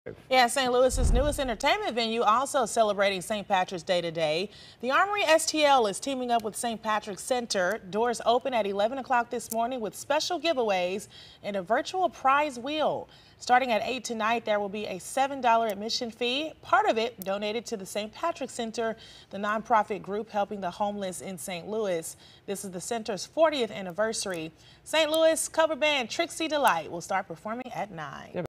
Yeah, St. Louis's newest entertainment venue also celebrating St. Patrick's Day today. The Armory STL is teaming up with St. Patrick's Center. Doors open at 11 o'clock this morning with special giveaways and a virtual prize wheel. Starting at 8 tonight, there will be a $7 admission fee, part of it donated to the St. Patrick's Center, the nonprofit group helping the homeless in St. Louis. This is the center's 40th anniversary. St. Louis cover band Trixie Delight will start performing at 9.